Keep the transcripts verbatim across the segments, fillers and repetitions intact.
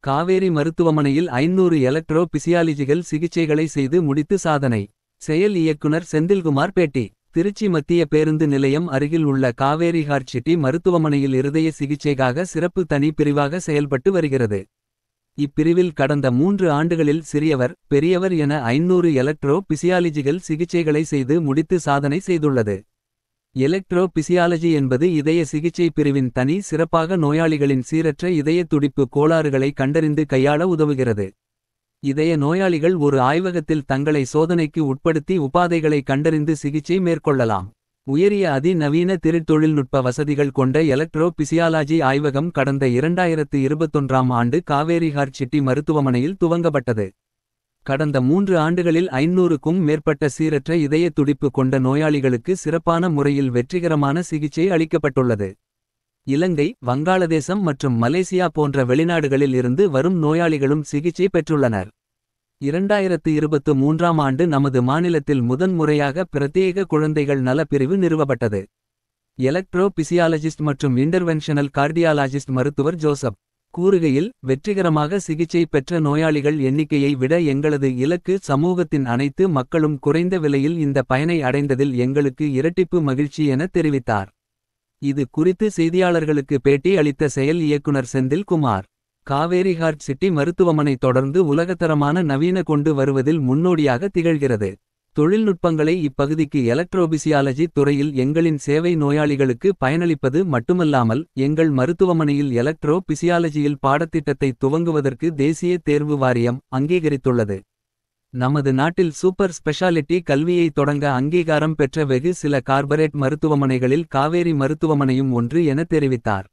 காவேரி மருத்துவமனையில் ஐநூறு எலக்ட்ரோ பிசியாலஜிகள் சிகிச்சைகளை செய்து முடித்து சாதனை. செயல் இயக்குனர் செந்தில்குமார் பேட்டி. திருச்சி மத்திய பேருந்து நிலையம் அருகில் உள்ள காவேரி ஹார்ட் சிட்டி மருத்துவமனையில் இருதய சிகிச்சைக்காக சிறப்பு தனி பிரிவாக செயல்பட்டு வருகிறது. இப்பிரிவில் கடந்த மூன்று ஆண்டுகளில் சிறியவர் பெரியவர் என ஐநூறு எலக்ட்ரோ பிசியாலஜிகள் சிகிச்சைகளை செய்து முடித்து சாதனை செய்துள்ளது. எலக்ட்ரோ பிசியாலஜி என்பது இதய சிகிச்சை பிரிவின் தனி சிறப்பாக நோயாளிகளின் சீரற்ற இதய துடிப்பு கோளாறுகளை கண்டறிந்து கையாள உதவுகிறது. இதய நோயாளிகள் ஒரு ஆய்வகத்தில் தங்களை சோதனைக்கு உட்படுத்தி உபாதைகளை கண்டறிந்து சிகிச்சை மேற்கொள்ளலாம். உயரிய அதிநவீன திரு-தொழில்நுட்ப வசதிகள் கொண்ட எலக்ட்ரோ பிசியாலஜி ஆய்வகம் கடந்த இரண்டாயிரத்து இருபத்தொன்றாம் ஆண்டு காவேரி ஹார்ட் சிட்டி மருத்துவமனையில் துவங்கப்பட்டது. கடந்த மூன்று ஆண்டுகளில் ஐநூறுக்கும் மேற்பட்ட சீரற்ற இதய துடிப்பு கொண்ட நோயாளிகளுக்கு சிறப்பான முறையில் வெற்றிகரமான சிகிச்சை அளிக்கப்பட்டுள்ளது. இலங்கை, வங்காளதேசம் மற்றும் மலேசியா போன்ற வெளிநாடுகளில் இருந்து வரும் நோயாளிகளும் சிகிச்சை பெற்றுள்ளனர். இரண்டாயிரத்து இருபத்து மூன்றாம் ஆண்டு நமது மாநிலத்தில் முதன் முறையாக பிரத்யேக குழந்தைகள் நல பிரிவு நிறுவப்பட்டது. எலக்ட்ரோ பிசியாலஜிஸ்ட் மற்றும் இன்டர்வென்ஷனல் கார்டியாலஜிஸ்ட் மருத்துவர் ஜோசப் கூறுகையில், வெற்றிகரமாக சிகிச்சை பெற்ற நோயாளிகள் எண்ணிக்கையை விட எங்களது இலக்கு சமூகத்தின் அனைத்து மக்களும் குறைந்த விலையில் இந்த பயனை அடைந்ததில் எங்களுக்கு இரட்டிப்பு மகிழ்ச்சி என தெரிவித்தார். இது குறித்து செய்தியாளர்களுக்கு பேட்டி அளித்த செயல் இயக்குனர் செந்தில் குமார், காவேரி ஹார்ட் சிட்டி மருத்துவமனை தொடர்ந்து உலகத்தரமான நவீன கொண்டு வருவதில் முன்னோடியாக திகழ்கிறது. தொழில்நுட்பங்களை இப்பகுதிக்கு எலக்ட்ரோபிசியாலஜி துறையில் எங்களின் சேவை நோயாளிகளுக்கு பயனளிப்பது மட்டுமல்லாமல், எங்கள் மருத்துவமனையில் எலக்ட்ரோ பிசியாலஜியில் பாடத்திட்டத்தை துவங்குவதற்கு தேசிய தேர்வு வாரியம் அங்கீகரித்துள்ளது. நமது நாட்டில் சூப்பர் ஸ்பெஷாலிட்டி கல்வியை தொடங்க அங்கீகாரம் பெற்ற வெகு சில கார்ப்பரேட் மருத்துவமனைகளில் காவேரி மருத்துவமனையும் ஒன்று என தெரிவித்தார்.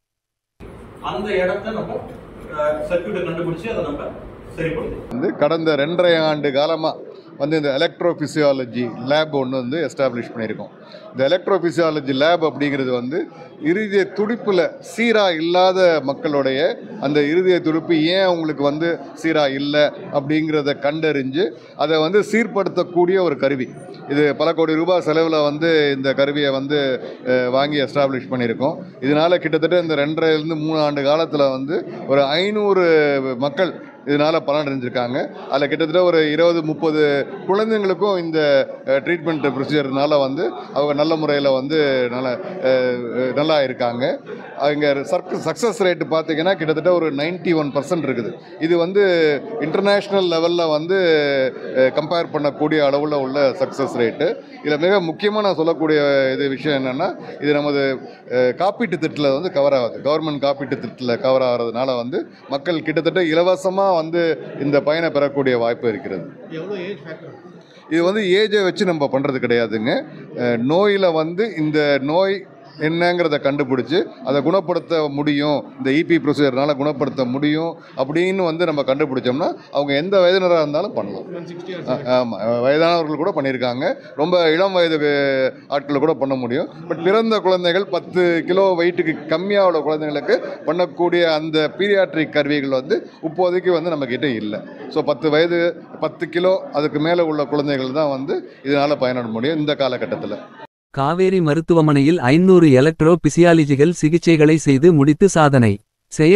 அந்த இடத்தை நம்ம சர்க்யூட்டை கண்டுபிடிச்சு அதை நம்ம சரிப்படுத்தணும். கடந்த ரெண்டரை ஆண்டு காலமா வந்து இந்த எலக்ட்ரோபிசியாலஜி லேப் ஒன்று வந்து எஸ்டாப்ளிஷ் பண்ணியிருக்கோம். இந்த எலக்ட்ரோபிசியாலஜி லேப் அப்படிங்கிறது வந்து இருதய துடிப்பில் சீராக இல்லாத மக்களுடைய அந்த இருதய துடிப்பு ஏன் அவங்களுக்கு வந்து சீராக இல்லை அப்படிங்கிறத கண்டறிஞ்சு அதை வந்து சீர்படுத்தக்கூடிய ஒரு கருவி. இது பல கோடி ரூபாய் செலவில் வந்து இந்த கருவியை வந்து வாங்கி எஸ்டாப்ளிஷ் பண்ணியிருக்கோம். இதனால் கிட்டத்தட்ட இந்த ரெண்டரைலேருந்து மூணு ஆண்டு காலத்தில் வந்து ஒரு ஐநூறு மக்கள் இதனால் பலன் அடைஞ்சிருக்காங்க. அதில் கிட்டத்தட்ட ஒரு இருபது முப்பது குழந்தைங்களுக்கும் இந்த ட்ரீட்மெண்ட் ப்ரொசீஜர்னால வந்து அவங்க நல்ல முறையில் வந்து நல்ல நல்லா இருக்காங்க. அவங்க சர்க் சக்ஸஸ் ரேட்டு பார்த்திங்கன்னா கிட்டத்தட்ட ஒரு நைன்டி ஒன் பர்சன்ட் இருக்குது. இது வந்து இன்டர்நேஷ்னல் லெவலில் வந்து கம்பேர் பண்ணக்கூடிய அளவில் உள்ள சக்ஸஸ் ரேட்டு. இதில் மிக முக்கியமாக நான் சொல்லக்கூடிய இது விஷயம் என்னென்னா, இது நமது காப்பீட்டு திட்டத்தில் வந்து கவர் ஆகுது. கவர்மெண்ட் காப்பீட்டு திட்டத்தில் கவர் ஆகிறதுனால வந்து மக்கள் கிட்டத்தட்ட இலவசமாக வந்து இந்த பயனை பெறக்கூடிய வாய்ப்பு இருக்கிறது. இது வந்து ஏஜை வச்சு நம்ம பண்ணுறது கிடையாதுங்க. நோயில் வந்து இந்த நோய் என்னங்கிறத கண்டுபிடிச்சி அதை குணப்படுத்த முடியும், இந்த இபி ப்ரொசீஜர்னால் குணப்படுத்த முடியும் அப்படின்னு வந்து நம்ம கண்டுபிடிச்சோம்னா அவங்க எந்த வயதினராக இருந்தாலும் பண்ணலாம். ஆமாம், வயதானவர்கள் கூட பண்ணியிருக்காங்க. ரொம்ப இளம் வயது ஆட்கள் கூட பண்ண முடியும். பட் பிறந்த குழந்தைகள் பத்து கிலோ வெயிட்டுக்கு கம்மியாக உள்ள குழந்தைங்களுக்கு பண்ணக்கூடிய அந்த பீரியாட்ரிக் கருவிகள் வந்து இப்போதைக்கு வந்து நம்மக்கிட்ட இல்லை. ஸோ பத்து வயது பத்து கிலோ அதுக்கு மேலே உள்ள குழந்தைகள் தான் வந்து இதனால் பயன்பட முடியும் இந்த காலகட்டத்தில். காவேரி மருத்துவமனையில் ஐநூறு எலக்ட்ரோ பிசியாலஜிகள் சிகிச்சைகளை செய்து முடித்து சாதனை.